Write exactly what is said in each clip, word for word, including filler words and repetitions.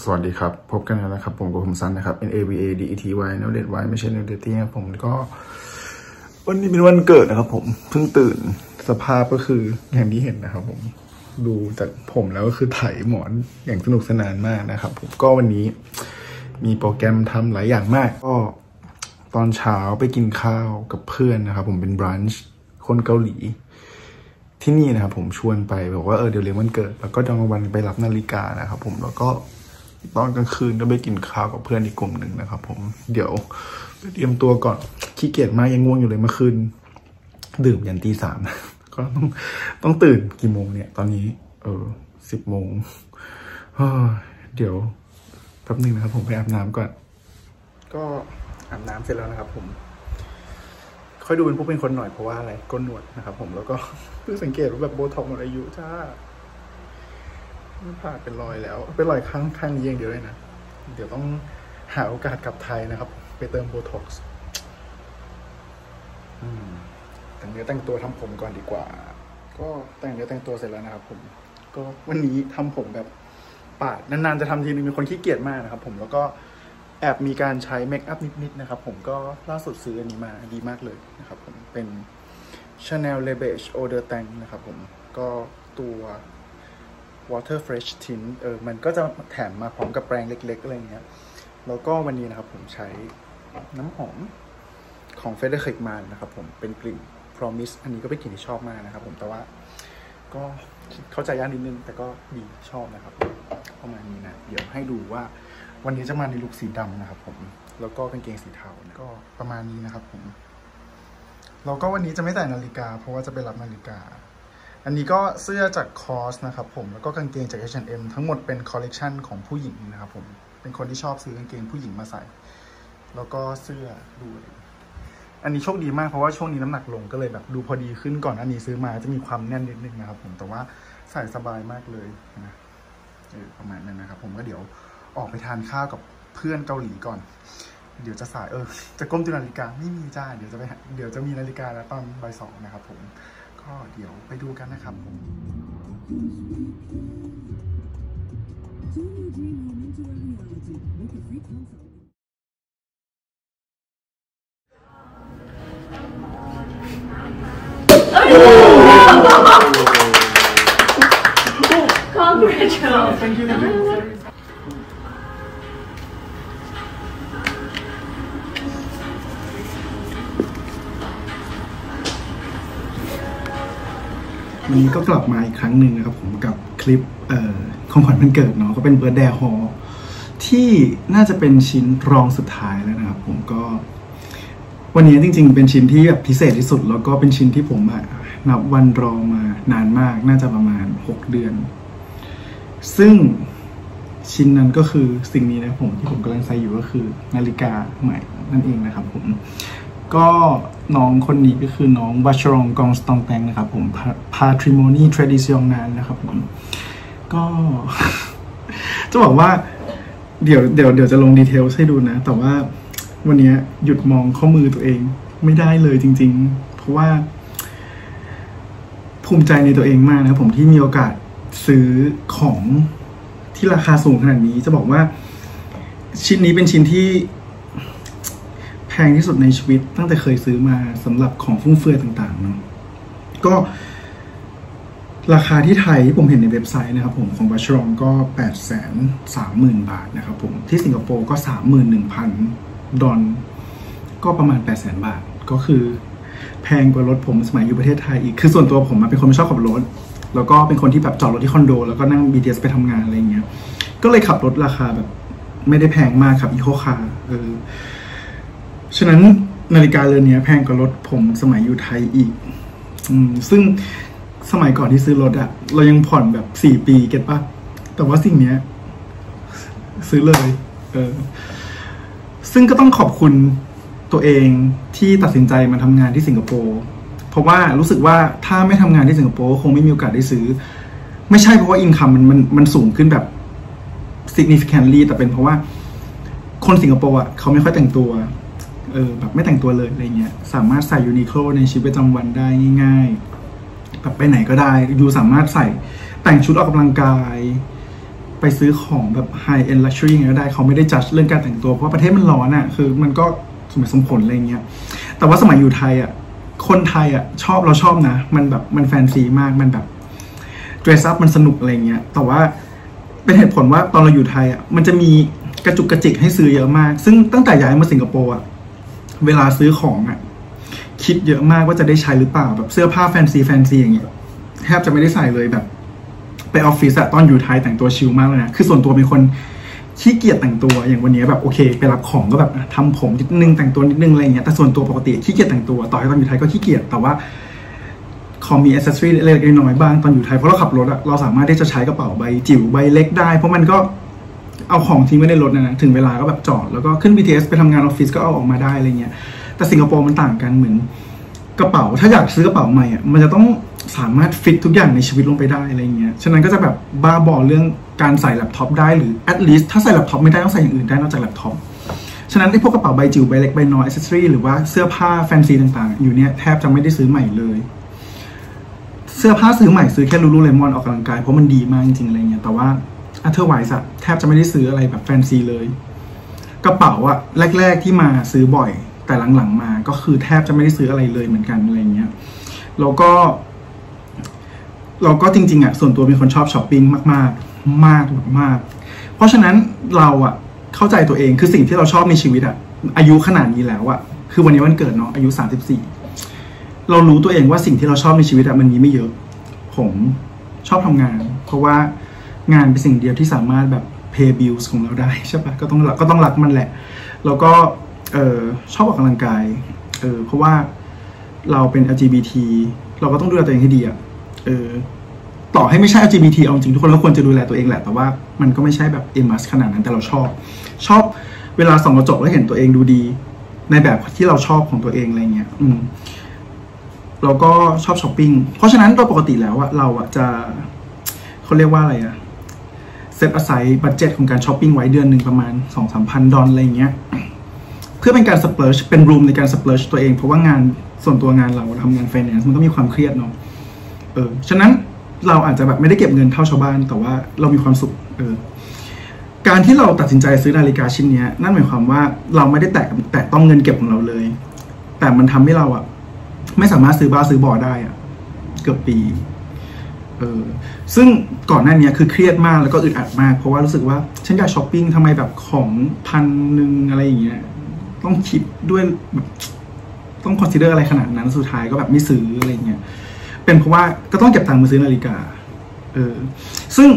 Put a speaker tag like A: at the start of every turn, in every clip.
A: สวัสดีครับพบกันแล้วนะครับผมกับผมซันนะครับ N A V A D E T Y น เดท Y ไม่ใช่ น เดท ครับผมก็วันนี้เป็นวันเกิดนะครับผมเพิ่งตื่นสภาพก็คืออย่างที่เห็นนะครับผมดูจากผมแล้วก็คือไถหมอนอย่างสนุกสนานมากนะครับผมก็วันนี้มีโปรแกรมทำหลายอย่างมากก็ตอนเช้าไปกินข้าวกับเพื่อนนะครับผมเป็นบรันช์คนเกาหลีที่นี่นะครับผมชวนไปบอกว่าเออเดี๋ยวเลี้ยงวันเกิดแล้วก็ตอนกลางวันไปรับนาฬิกานะครับผมแล้วก็ตอนกลางคืนก็ไปกินข้าวกับเพื่อนอีกกลุ่มหนึ่งนะครับผมเดี๋ยวเตรียมตัวก่อนขี้เกียจมากยังง่วงอยู่เลยเมื่อคืนดื่มยันตีสามก็ต้องต้องตื่นกี่โมงเนี่ยตอนนี้เออสิบโมงเดี๋ยวแป๊บนึงนะครับผมไปอาบน้ำก่อนก็อาบน้ำเสร็จแล้วนะครับผมค่อยดูเป็นผู้เป็นคนหน่อยเพราะว่าอะไรก้นหนวดนะครับผมแล้วก็เพิ่งสังเกตว่าแบบโบท็อกหมดอายุจ้าไม่ผ่าเป็นรอยแล้วเป็นรอยข้างข้างนี้อย่างเดียวเลยนะเดี๋ยวต้องหาโอกาสกลับไทยนะครับไปเติมโบท็อกซ์แต่งเนื้อแต่งตัวทำผมก่อนดีกว่าก็แต่งเนื้อแต่งตัวเสร็จแล้วนะครับผมก็วันนี้ทำผมแบบปาดนานๆจะทำทีนึงเป็นคนขี้เกียจมากนะครับผมแล้วก็แอบมีการใช้เมคอัพนิดๆนะครับผมก็ล่าสุดซื้ออันนี้มาดีมากเลยนะครับผมเป็น Chanel Le Beige Eau de Teint นะครับผมก็ตัว Water Fresh Tint เออมันก็จะแถมมาพร้อมกับแปรงเล็กๆอะไรเงี้ยแล้วก็วันนี้นะครับผมใช้น้ำหอมของ Frederic Malle นะครับผมเป็นกลิ่น Promise อันนี้ก็เป็นกลิ่นที่ชอบมากนะครับผมแต่ว่าก็เข้าใจยากนิดนึงแต่ก็ดีชอบนะครับประมาณนี้นะเดี๋ยวให้ดูว่าวันนี้จะมาในลุคสีดำนะครับผมแล้วก็กางเกงสีเทานะก็ประมาณนี้นะครับผมแล้วก็วันนี้จะไม่ใส่นาฬิกาเพราะว่าจะไปรับนาฬิกาอันนี้ก็เสื้อจากคอสนะครับผมแล้วก็กางเกงจาก H and M ทั้งหมดเป็นคอลเลกชันของผู้หญิงนะครับผมเป็นคนที่ชอบซื้อกางเกงผู้หญิงมาใส่แล้วก็เสื้อดูอันนี้โชคดีมากเพราะว่าช่วงนี้น้ำหนักลงก็เลยแบบดูพอดีขึ้นก่อนอันนี้ซื้อมาจะมีความแน่นนิดนึงนะครับผมแต่ว่าใส่สบายมากเลยนะเออประมาณนั้นนะครับผมก็เดี๋ยวออกไปทานข้าวกับเพื่อนเกาหลีก่อนเดี๋ยวจะสายเออจะก้มดูนาฬิกาไม่มีจ้าเดี๋ยวจะไปเดี๋ยวจะมีนาฬิกาแล้วตอนบ่ายสองนะครับผมก็เดี๋ยวไปดูกันนะครับผมวันนี้ก็กลับมาอีกครั้งหนึ่งนะครับผมกับคลิปเอ่อของขวัญวันเกิดเนาะก็เป็นเบิร์ธเดย์ฮอลที่น่าจะเป็นชิ้นรองสุดท้ายแล้วนะครับผมก็วันนี้จริงๆเป็นชิ้นที่แบบพิเศษที่สุดแล้วก็เป็นชิ้นที่ผมอะนับวันรอมานานมากน่าจะประมาณหกเดือนซึ่งชิ้นนั้นก็คือสิ่งนี้นะผมที่ผมกำลังใส่อยู่ก็คือนาฬิกาใหม่นั่นเองนะครับผมก็น้องคนนี้ก็คือน้องวัชรองกองสตองแตงนะครับผม Patrimony Traditionnel นะครับผมก็จะบอกว่าเดี๋ยวเดี๋ยวเดี๋ยวจะลงดีเทลให้ดูนะแต่ว่าวันนี้หยุดมองข้อมือตัวเองไม่ได้เลยจริงๆเพราะว่าภูมิใจในตัวเองมากนะครับผมที่มีโอกาสซื้อของที่ราคาสูงขนาดนี้จะบอกว่าชิ้นนี้เป็นชิ้นที่แพงที่สุดในชีวิตตั้งแต่เคยซื้อมาสำหรับของฟุ่มเฟือยต่างๆเนาะก็ราคาที่ไทยที่ผมเห็นในเว็บไซต์นะครับผมของบัชรองก็แปดแสนสามหมื่นบาทนะครับผมที่สิงคโปร์ก็สามหมื่นหนึ่งพันดอลก็ประมาณแปดแสนบาทก็คือแพงกว่ารถผมสมัยอยู่ประเทศไทยอีกคือส่วนตัวผมเป็นคนไม่ชอบขับรถแล้วก็เป็นคนที่แบบจอดรถที่คอนโดแล้วก็นั่ง บี ที เอส ไปทำงานอะไรเงี้ยก็เลยขับรถราคาแบบไม่ได้แพงมากครับอีโคคาร์เออฉะนั้นนาฬิกาเรือนนี้แพงกว่ารถผมสมัยอยู่ไทยอีกอืมซึ่งสมัยก่อนที่ซื้อรถอะเรายังผ่อนแบบสี่ปีเก็ตป่ะแต่ว่าสิ่งนี้ซื้อเลยเออซึ่งก็ต้องขอบคุณตัวเองที่ตัดสินใจมาทำงานที่สิงคโปร์เพราะว่ารู้สึกว่าถ้าไม่ทำงานที่สิงคโปร์คงไม่มีโอกาสได้ซื้อไม่ใช่เพราะว่าอินคัมมันมันมันสูงขึ้นแบบ significantly แต่เป็นเพราะว่าคนสิงคโปร์อะเขาไม่ค่อยแต่งตัวเออแบบไม่แต่งตัวเลยอะไรเงี้ยสามารถใส่ยูนิโคลในชีวิตประจำวันได้ง่ายๆแบบไปไหนก็ได้ยูสามารถใส่แต่งชุดออกกำลังกายไปซื้อของแบบ high end luxury ไงก็ได้เขาไม่ได้จัดเรื่องการแต่งตัวเพราะประเทศมันร้อนอ่ะคือมันก็สมเหตุสมผลอะไรเงี้ยแต่ว่าสมัยอยู่ไทยอ่ะคนไทยอ่ะชอบเราชอบนะมันแบบมันแฟนซีมากมันแบบ dress up มันสนุกอะไรเงี้ยแต่ว่าเป็นเหตุผลว่าตอนเราอยู่ไทยอ่ะมันจะมีกระจุกกระจิกให้ซื้อเยอะมากซึ่งตั้งแต่ย้ายมาสิงคโปร์อ่ะเวลาซื้อของอ่ะคิดเยอะมากว่าจะได้ใช้หรือเปล่าแบบเสื้อผ้าแฟนซีแฟนซีอย่างเงี้ยแทบจะไม่ได้ใส่เลยแบบไปออฟฟิศอะตอนอยู่ไทยแต่งตัวชิลมากเลยนะคือส่วนตัวเป็นคนขี้เกียจแต่งตัวอย่างวันนี้แบบโอเคไปรับของก็แบบทำผมนิดนึงแต่งตัวนิดนึงอะไรเงี้ยแต่ส่วนตัวปกติขี้เกียจแต่งตัวต่อให้ตอนอยู่ไทยก็ขี้เกียจแต่ว่าขอมีอ c เซสซอรี่เล็กๆน้อยๆบ้างตอนอยู่ไทยเพราะเราขับรถอะเราสามารถที่จะใช้กระเป๋าใบจิ๋วใบเล็กได้เพราะมันก็เอาของทิ้งไว้ในรถนะนะถึงเวลาก็แบบจอดแล้วก็ขึ้น บี ที เอส ไปทำงานออฟฟิศก็เอาออกมาได้อะไรเงี้ยแต่สิงคโปร์มันต่างกันเหมือนกระเป๋าถ้าอยากซื้อกระเป๋าใหม่อ่ะมันจะต้องสามารถฟิตทุกอย่างในชีวิตลงไปได้อะไรเงี้ยฉะนั้นก็จะแบบบ้าบอเรื่องการใส่แล็ปท็อปได้หรือ at least ถ้าใส่แล็ปท็อปไม่ได้ต้องใส่อย่างอื่นได้นอกจากแล็ปท็อปฉะนั้นไอ้พวกกระเป๋าใบจิ๋วใบเล็กใบน้อย accessory หรือว่าเสื้อผ้าแฟนซีต่างๆอยู่เนี่ยแทบจะไม่ได้ซื้อใหม่เลยเสื้อผ้าซื้อใหม่ซื้อแค่ลูลูเลมอนออกกำลังกายเพราะมันดีมากจริงๆอะไรเงี้ยแต่ว่าอัลเทอร์ไวส์อะแทบจะไม่ได้ซื้ออะไรแบบแฟนซีเลยกระเป๋าอะแรกๆที่มาซื้อบ่อยแต่หลังๆมาก็คือแทบจะไม่ได้ซื้ออะไรเลยเหมือนกันอะไรเงี้ยแล้วก็เราก็จริงๆอ่ะส่วนตัวเป็นคนชอบช้อปปิ้งมากๆมากมากเพราะฉะนั้นเราอ่ะเข้าใจตัวเองคือสิ่งที่เราชอบในชีวิตอ่ะอายุขนาดนี้แล้วอ่ะคือวันนี้วันเกิดเนาะอายุสามสิบสี่เรารู้ตัวเองว่าสิ่งที่เราชอบในชีวิตอ่ะมันมีไม่เยอะผมชอบทำงานเพราะว่างานเป็นสิ่งเดียวที่สามารถแบบ pay bills ของเราได้ใช่ปะก็ต้องก็ต้องรักมันแหละแล้วก็เออชอบออกกำลังกายเออเพราะว่าเราเป็น แอล จี บี ที เราก็ต้องดูแลตัวเองให้ดีอ่ะเออต่อให้ไม่ใช่ แอล จี บี ที เอาจริงทุกคนก็ควรจะดูแลตัวเองแหละแต่ว่ามันก็ไม่ใช่แบบเอมัสขนาดนั้นแต่เราชอบชอบเวลาส่องกระจกแล้วเห็นตัวเองดูดีในแบบที่เราชอบของตัวเองอะไรเงี้ยอืมเราก็ชอบช้อปปิ้งเพราะฉะนั้นโดยปกติแล้วอะเราอะจะเขาเรียกว่าอะไรอะเซตอาศัยบัดเจ็ตของการช้อปปิ้งไว้เดือนหนึ่งประมาณ สองถึงสามพัน ดอลลาร์อะไรเงี้ยเพื่อเป็นการสเปอร์ชเป็นรูมในการสเปอร์ชตัวเองเพราะว่างานส่วนตัวงานเราทำงานไฟแนนซ์มันก็มีความเครียดเนาะเออฉะนั้นเราอาจจะแบบไม่ได้เก็บเงินเท่าชาวบ้านแต่ว่าเรามีความสุขเออการที่เราตัดสินใจซื้อนาฬิกาชิ้นนี้นั่นหมายความว่าเราไม่ได้แตะแตะต้องเงินเก็บของเราเลยแต่มันทำให้เราอะไม่สามารถซื้อบ้าซื้อบอได้อะเกือบปีเออซึ่งก่อนหน้านี้คือเครียดมากแล้วก็อึดอัดมากเพราะว่ารู้สึกว่าฉันอยากช้อปปิ้งทำไมแบบของพันหนึ่งอะไรอย่างเงี้ยต้องคิดด้วยแบบต้องคอนซิเดอร์อะไรขนาดนั้นสุดท้ายก็แบบไม่ซื้ออะไรเงี้ยเป็นเพราะว่าก็ต้องเก็บตังค์มาซื้อนาฬิกาเออซึ่ง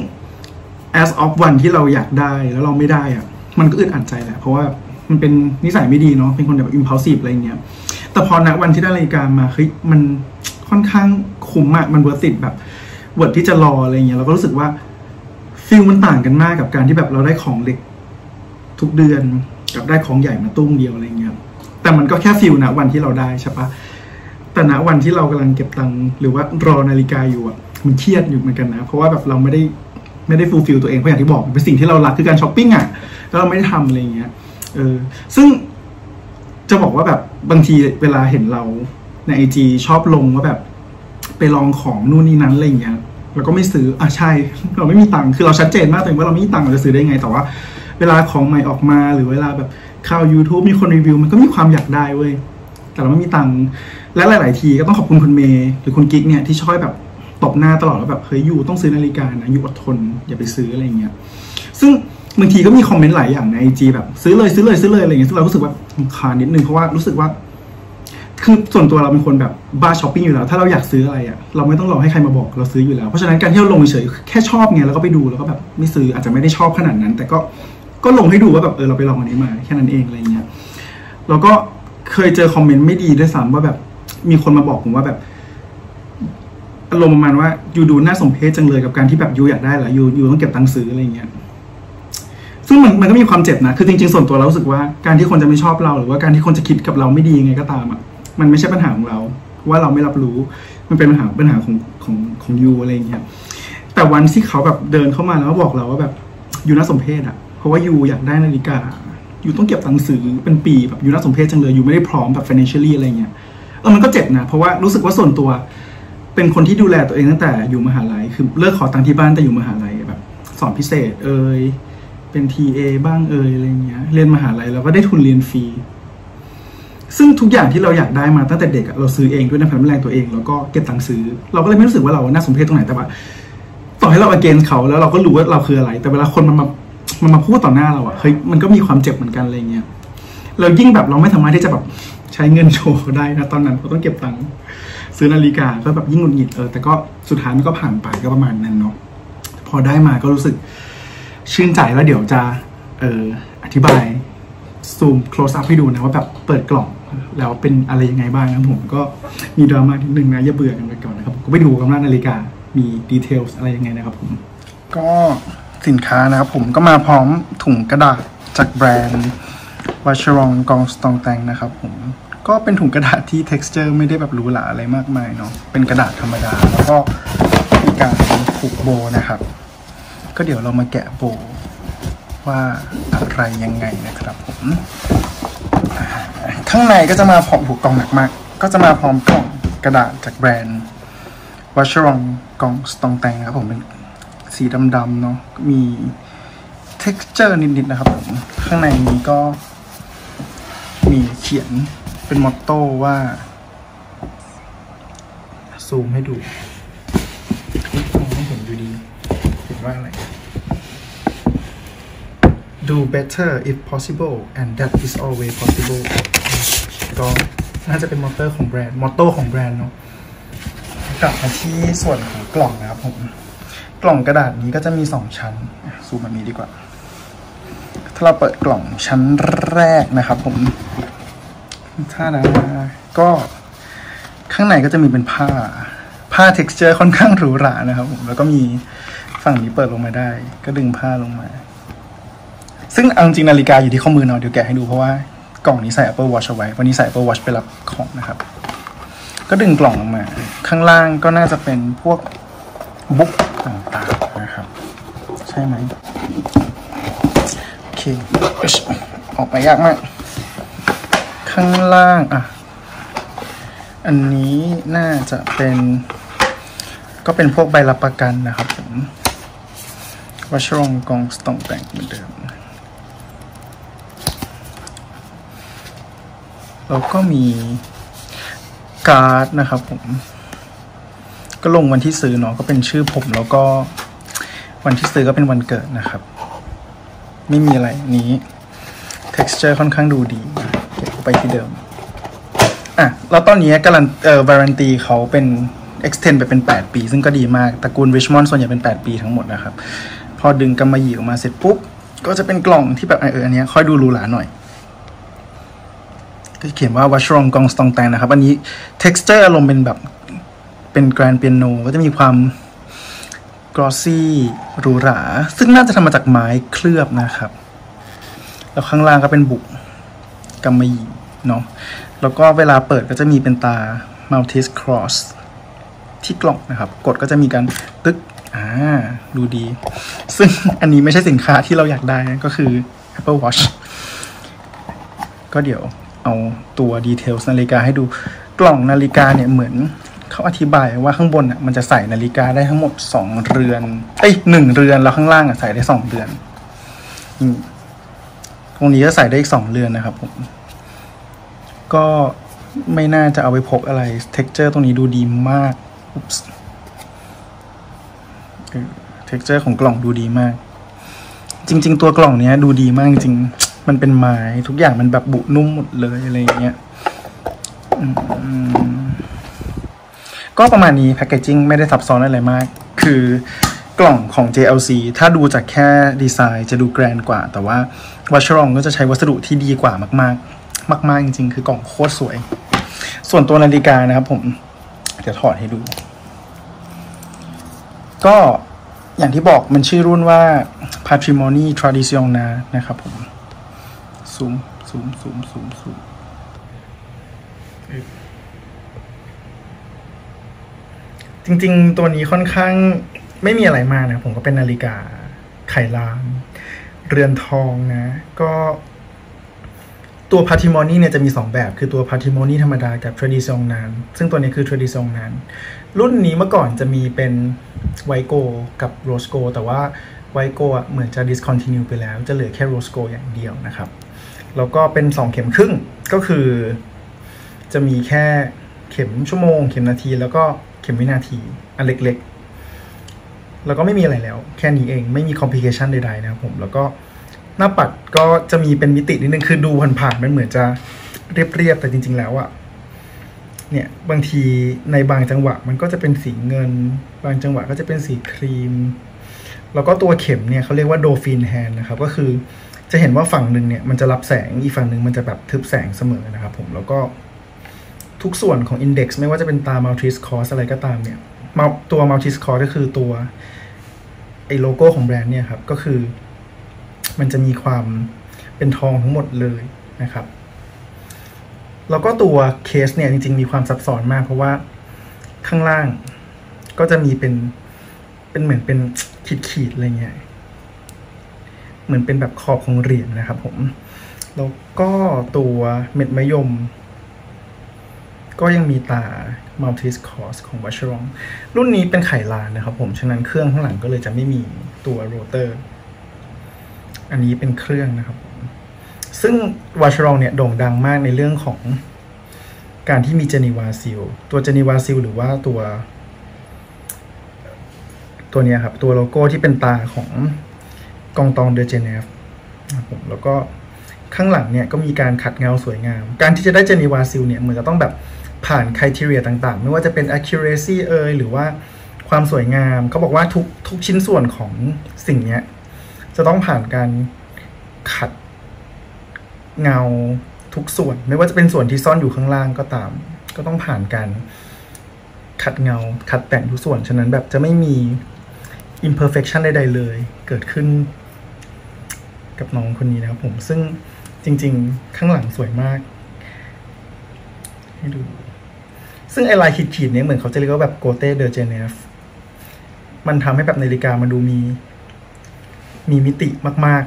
A: as of วันที่เราอยากได้แล้วเราไม่ได้อะมันก็อึดอัดใจแหละเพราะว่ามันเป็นนิสัยไม่ดีเนาะเป็นคนแบบ impulsive อะไรเงี้ยแต่พอณวันที่ได้นาฬิกามาเฮ้ยมันค่อนข้างคุ้มอะมันเวิร์ธอิทแบบเวิร์ธที่จะรออะไรเงี้ยเราก็รู้สึกว่าฟีลมันต่างกันมากกับการที่แบบเราได้ของเล็กทุกเดือนกับได้ของใหญ่มาตุ้มเดียวอะไรเงี้ยแต่มันก็แค่ฟีลนะวันที่เราได้ใช่ปะแต่ณวันที่เรากำลังเก็บตังค์หรือว่ารอนาฬิกาอยู่อ่ะมันเครียดอยู่เหมือนกันนะเพราะว่าแบบเราไม่ได้ไม่ได้ฟูลฟิลตัวเองเพราะอย่างที่บอกเป็นสิ่งที่เรารักคือการช้อปปิ้งอ่ะแล้วเราไม่ได้ทำอะไรเงี้ยเออซึ่งจะบอกว่าแบบบางทีเวลาเห็นเราในไอจีชอบลงว่าแบบไปลองของนู่นนี่นั้นอะไรเงี้ยเราก็ไม่ซื้ออ่ะใช่เราไม่มีตังค์คือเราชัดเจนมากตัวเองว่าเราไม่มีตังค์เราจะซื้อได้ไงแต่ว่าเวลาของใหม่ออกมาหรือเวลาแบบข่าว YouTube มีคนรีวิวมันก็มีความอยากได้เว้ยแต่เราไม่มีตังค์และหลายๆทีก็ต้องขอบคุณคุณเมย์หรือคุณกิ๊กเนี่ยที่ช่วยแบบตบหน้าตลอดแล้วแบบเฮ้ยยูต้องซื้อนาฬิกานะยูอดทนอย่าไปซื้ออะไรเงี้ยซึ่งบางทีก็มีคอมเมนต์หลายอย่างใน ไอ จี แบบซื้อเลยซื้อเลยซื้อเลยอะไรเงี้ยซึ่งเรารู้สึกว่าคานิดนึงเพราะว่ารู้สึกว่าคือส่วนตัวเราเป็นคนแบบบ้าช้อปปิ้งอยู่แล้วถ้าเราอยากซื้ออะไรอ่ะเราไม่ต้องรอให้ใครมาบอกเราซื้ออยู่แล้วเพราะฉะนั้นการที่เราลงเฉยแค่ชอบไงแล้วก็ไปดูแล้วก็แบบไม่ซื้ออาจจะไม่ได้ชอบขนาดนั้นแต่ก็ก็ลงให้ดูว่าแบบเออเราไปลองอันนี้มาแค่นั้นเองอะไรเงี้ยแล้วก็เคยเจอคอมเมนต์ไม่ดีด้วยซ้ำว่าแบบมีคนมาบอกผมว่าแบบอารมณ์ประมาณว่ายูดูน่าสมเพชจังเลยกับการที่แบบยูอยากได้แหละยูยูต้องเก็บตังค์ซื้ออะไรเงี้ยซึ่งมันมันก็มีความเจ็บนะคือจริงๆส่วนตัวเรารู้สึกว่าการที่คนจะไม่ชอบเราหรือว่าการที่คนจะคิดกับเราไม่ดียังไงก็ตามอ่ะมันไม่ใช่ปัญหาของเราว่าเราไม่รับรู้มันเป็นปัญหาปัญหาของของของยูอะไรเงี้ยแต่วันที่เขาแบบเดินเข้ามาแล้วบอกเราว่าแบบยูน่าสมเพชอ่ะเพราะว่ายูอยากได้นาฬิกายูต้องเก็บตังค์ซื้อเป็นปีแบบยูน่าสมเพชจังเลยยูไม่ได้พร้อมแบบ financially อะไรเงี้ยเออมันก็เจ็บนะเพราะว่ารู้สึกว่าส่วนตัวเป็นคนที่ดูแลตัวเองตั้งแต่อยู่มหาลัยคือเลิกขอตังค์ที่บ้านแต่อยู่มหาลัยแบบสอนพิเศษเอ่ยเป็น ที เอ บ้างเอ่ยอะไรเงี้ยเรียนมหาลัยเราก็ได้ทุนเรียนฟรีซึ่งทุกอย่างที่เราอยากได้มาตั้งแต่เด็กเราซื้อเองด้วยน้ำพันแรงตัวเองแล้วก็เก็บตังค์ซื้อเราก็เลยไม่รู้สึกว่าเราน่าสมเพชตรงไหนแต่ว่าต่อให้เรา against เขาแล้วเราก็รู้ว่าเราคืออะไรแต่เวลาคนมันมามันมาพูดต่อหน้าเราอะเฮ้ยมันก็มีความเจ็บเหมือนกันอะไรเงี้ยเรายิ่งแบบเราไม่สามารถที่จะแบบใช้เงินโชว์ได้นะตอนนั้นเราต้องเก็บตังค์ซื้อนาฬิกาก็แบบยิ่งหงุดหงิดเออแต่ก็สุดท้ายมันก็ผ่านไปก็ประมาณนั้นเนาะพอได้มาก็รู้สึกชื่นใจแล้วเดี๋ยวจะเอออธิบายซูม close up ให้ดูนะว่าแบบเปิดกล่องแล้วเป็นอะไรยังไงบ้างนะผมก็มีดราม่านิดนึงนะอย่าเบื่อกันไปก่อนนะครับผมก็ไปดูกันว่านาฬิกามีดีเทลอะไรยังไงนะครับผมก็สินค้านะครับผมก็มาพร้อมถุงกระดาษจากแบรนด์วัชรองกองสตองแตงนะครับผมก็เป็นถุงกระดาษที่ texture ไม่ได้แบบหรูหราอะไรมากมายเนาะเป็นกระดาษธรรมดาแล้วก็มีการผูกโบนะครับก็เดี๋ยวเรามาแกะโบว่าอะไรยังไงนะครับผมข้างในก็จะมาพร้อมผูกกล่องหนักมากก็จะมาพร้อมกล่องกระดาษจากแบรนด์วัชรองกองสตองแตงครับผมเป็นสีดำๆเนาะมี texture นิดๆนะครับผมข้างในนี้ก็มีเขียนเป็นมอตโต้ว่าซูมให้ดูมองไม่เห็นอยู่ดีเห็นว่าอะไร do better if possible and that is always possible ก็น่าจะเป็นมอเตอร์ของแบรนด์มอตโต้ของแบรนด์เนาะกลับมาที่ส่วนของกล่องนะครับผมกล่องกระดาษนี้ก็จะมีสองชั้นซูมแบบนี้ดีกว่าถ้าเราเปิดกล่องชั้นแรกนะครับผมถ้านะก็ข้างในก็จะมีเป็นผ้าผ้า texture ค่อนข้างหรูหรานะครับผมแล้วก็มีฝั่งนี้เปิดลงมาได้ก็ดึงผ้าลงมาซึ่งเอาจริงนาฬิกาอยู่ที่ข้อมือเนาะเดี๋ยวแกะให้ดูเพราะว่ากล่องนี้ใส่ Apple Watch เอาไว้วันนี้ใส่ Apple Watch ไปรับของนะครับก็ดึงกล่องออกมาข้างล่างก็น่าจะเป็นพวกบุ๊กต่างๆนะครับใช่ไหมโอเคออกไปยากมากข้างล่างอ่ะอันนี้น่าจะเป็นก็เป็นพวกใบรับประกันนะครับผมวัชรองกองสตองแตงเหมือนเดิมแล้วก็มีการ์ดนะครับผมก็ลงวันที่ซื้อเนาะก็เป็นชื่อผมแล้วก็วันที่ซื้อก็เป็นวันเกิดนะครับไม่มีอะไรนี้ texture ค่อนข้างดูดีเก็บไปที่เดิมอ่ะแล้วตอนนี้การันเอ่อ warranty เขาเป็น extend ไปเป็นแปดปีซึ่งก็ดีมากตระกูล Richmond ส่วนใหญ่เป็นแปดปีทั้งหมดนะครับพอดึงกำมะหยี่ออกมาเสร็จปุ๊บก็จะเป็นกล่องที่แบบเอออันนี้ค่อยดูหรูหราหน่อยก็เขียนว่า Vacheron Gong Stong Tang นะครับอันนี้ texture อารมณ์เป็นแบบเป็น Grand Piano ก็จะมีความ glossy หรูหราซึ่งน่าจะทำมาจากไม้เคลือบนะครับแล้วข้างล่างก็เป็นบุกกำมะหยี่เนาะแล้วก็เวลาเปิดก็จะมีเป็นตา Maltese Cross ที่กล่องนะครับกดก็จะมีการตึ๊กอ่าดูดีซึ่งอันนี้ไม่ใช่สินค้าที่เราอยากได้นะก็คือ Apple Watch ก็เดี๋ยวเอาตัวดีเทลนาฬิกาให้ดูกล่องนาฬิกาเนี่ยเหมือนเขาอธิบายว่าข้างบนอ่ะมันจะใส่นาฬิกาได้ทั้งหมดสองเรือนเอ้ยหนึ่งเรือนแล้วข้างล่างอ่ะใส่ได้สองเรือนตรงนี้ก็ใส่ได้อีกสองเรือนนะครับผมก็ไม่น่าจะเอาไปพกอะไร texture ตรงนี้ดูดีมากtexture ของกล่องดูดีมากจริงๆตัวกล่องเนี้ยดูดีมากจริงมันเป็นไม้ทุกอย่างมันแบบบุนุ่มหมดเลยอะไรอย่างเงี้ยก็ประมาณนี้แพคเกจิ้งไม่ได้ซับซ้อนอะไรมากคือกล่องของ เจ แอล ซี ถ้าดูจากแค่ดีไซน์จะดูแกรนด์กว่าแต่ว่าวัชรองก็จะใช้วัสดุที่ดีกว่ามากๆมากๆจริงๆคือกล่องโคตรสวยส่วนตัวนาฬิกานะครับผมเดี๋ยวถอดให้ดูก็อย่างที่บอกมันชื่อรุ่นว่า Patrimony Traditionnel นะครับผมซูมซูมซูมซูมซูมจริงๆตัวนี้ค่อนข้างไม่มีอะไรมากนะผมก็เป็นนาฬิกาไขลานเรือนทองนะก็ตัว Patrimony เนี่ยจะมีสองแบบคือตัว Patrimony ธรรมดากับ Traditionnel ซึ่งตัวนี้คือ Traditionnel รุ่นนี้เมื่อก่อนจะมีเป็นไวโกกับโรสโกแต่ว่าไวโก้เหมือนจะ discontinue ไปแล้วจะเหลือแค่โรสโกอย่างเดียวนะครับแล้วก็เป็นสองเข็มครึ่งก็คือจะมีแค่เข็มชั่วโมงเข็มนาทีแล้วก็เข็มวินาทีอันเล็กๆแล้วก็ไม่มีอะไรแล้วแค่นี้เองไม่มี complication ใดๆนะครับผมแล้วก็หน้าปัดก็จะมีเป็นมิตินิดนึงคือดูผ่านๆมันเหมือนจะเรียบๆแต่จริงๆแล้วอะเนี่ยบางทีในบางจังหวะมันก็จะเป็นสีเงินบางจังหวะก็จะเป็นสีครีมแล้วก็ตัวเข็มเนี่ยเขาเรียกว่าโดฟินแฮนด์นะครับก็คือจะเห็นว่าฝั่งหนึ่งเนี่ยมันจะรับแสงอีกฝั่งหนึ่งมันจะแบบทึบแสงเสมอนะครับผมแล้วก็ทุกส่วนของ Index ไม่ว่าจะเป็นตา Maltese Cross อะไรก็ตามเนี่ยตัว Maltese Cross ก็คือตัวไอโลโก้ของแบรนด์เนี่ยครับก็คือมันจะมีความเป็นทองทั้งหมดเลยนะครับแล้วก็ตัวเคสเนี่ยจริงๆมีความซับซ้อนมากเพราะว่าข้างล่างก็จะมีเป็นเป็นเหมือนเป็นขีดๆอะไรเงี้ยเหมือนเป็นแบบขอบของเหรียญ นะครับผมแล้วก็ตัวเม็ดมะยมก็ยังมีตา Maltese Cross ของ Vacheron รุ่นนี้เป็นไขลานนะครับผมฉะนั้นเครื่องข้างหลังก็เลยจะไม่มีตัวโรเตอร์อันนี้เป็นเครื่องนะครับซึ่ง Vacheron เนี่ยโด่งดังมากในเรื่องของการที่มี Geneva Seal ตัว Geneva Seal หรือว่าตัวตัวนี้ครับตัวโลโก้ที่เป็นตาของกองตองเดอเจเนฟนะครับผมแล้วก็ข้างหลังเนี่ยก็มีการขัดเงาสวยงามการที่จะได้ Geneva Seal เนี่ยเหมือนจะต้องแบบผ่าน criteria ต่างๆไม่ว่าจะเป็น accuracy เอยหรือว่าความสวยงามเขาบอกว่าทุกทุกชิ้นส่วนของสิ่งนี้จะต้องผ่านการขัดเงาทุกส่วนไม่ว่าจะเป็นส่วนที่ซ่อนอยู่ข้างล่างก็ตามก็ต้องผ่านการขัดเงาขัดแต่งทุกส่วนฉะนั้นแบบจะไม่มี imperfection ใดๆเลยเกิดขึ้นกับน้องคนนี้นะครับผมซึ่งจริงๆข้างหลังสวยมากให้ดูซึ่งไอลายขีดๆนี้เหมือนเขาจะเรียกว่าแบบโกเต้เดอเจเนฟมันทำให้แบบนาฬิกามันดูมีมีมิติมาก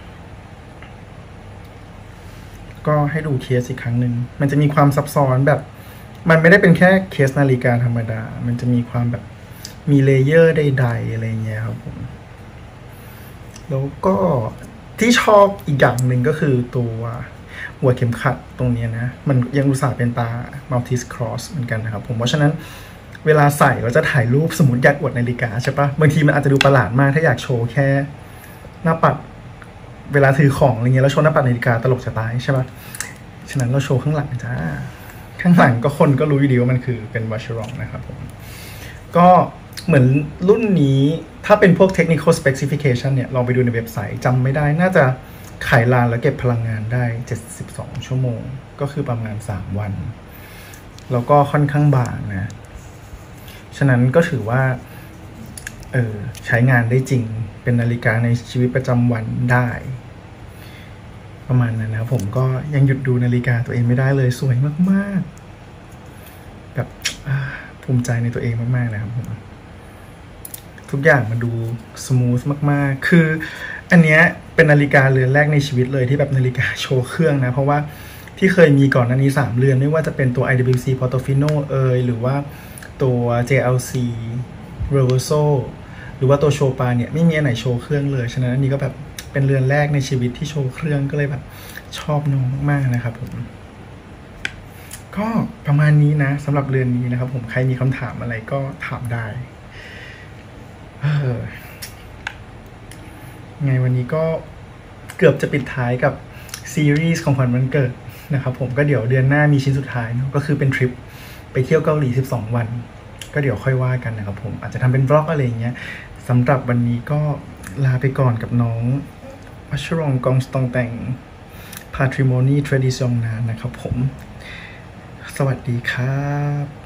A: ๆก็ให้ดูเคสอีกครั้งหนึ่งมันจะมีความซับซ้อนแบบมันไม่ได้เป็นแค่เคสนาฬิกาธรรมดามันจะมีความแบบมีเลเยอร์ใดๆอะไรเงี้ยครับผมแล้วก็ที่ชอบอีกอย่างหนึ่งก็คือตัวหัวเข็มขัดตรงนี้นะมันยังอุตส่าห์เป็นตา Maltese Cross เหมือนกันนะครับผมเพราะฉะนั้นเวลาใส่เราจะถ่ายรูปสมมติอยากอวดนาฬิกาใช่ปะบางทีมันอาจจะดูประหลาดมากถ้าอยากโชว์แค่หน้าปัดเวลาถือของอะไรเงี้ยแล้วโชว์หน้าปัดนาฬิกาตลกจะตายใช่ปะฉะนั้นเราโชว์ข้างหลังจ้าข้างหลังก็คนก็รู้อยู่ดีว่ามันคือเป็น Vacheron นะครับผมก็เหมือนรุ่นนี้ถ้าเป็นพวก technical specification เนี่ยลองไปดูในเว็บไซต์จำไม่ได้น่าจะขายลานแล้วเก็บพลังงานได้เจ็ดสิบสองชั่วโมงก็คือประมาณสามวันแล้วก็ค่อนข้างบางนะฉะนั้นก็ถือว่าเออใช้งานได้จริงเป็นนาฬิกาในชีวิตประจำวันได้ประมาณนั้นนะผมก็ยังหยุดดูนาฬิกาตัวเองไม่ได้เลยสวยมากๆแบบภูมิใจในตัวเองมากๆนะครับผมทุกอย่างมันดูสมูทมากๆคืออันเนี้ยเป็นนาฬิกาเรือนแรกในชีวิตเลยที่แบบนาฬิกาโชว์เครื่องนะเพราะว่าที่เคยมีก่อนอันนี้สามเรือนไม่ว่าจะเป็นตัว ไอ ดับเบิลยู ซี Portofino เอยหรือว่าตัว เจ แอล ซี Reverso หรือว่าตัวโชปาเนี่ยไม่มีอันไหนโชว์เครื่องเลยฉะนั้นอันนี้ก็แบบเป็นเรือนแรกในชีวิตที่โชว์เครื่องก็เลยแบบชอบน้องมากๆนะครับผมก็ประมาณนี้นะสำหรับเรือนนี้นะครับผมใครมีคำถามอะไรก็ถามได้เออไงวันนี้ก็เกือบจะปิดท้ายกับซีรีส์ของขวัญวันเกิดนะครับผมก็เดี๋ยวเดือนหน้ามีชิ้นสุดท้ายเนาะก็คือเป็นทริปไปเที่ยวเกาหลีสิบสองวันก็เดี๋ยวค่อยว่ากันนะครับผมอาจจะทำเป็นบล็อกอะไรอย่างเงี้ยสำหรับวันนี้ก็ลาไปก่อนกับน้อง Vacheron Constantin Patrimony Traditionnel นะครับผมสวัสดีครับ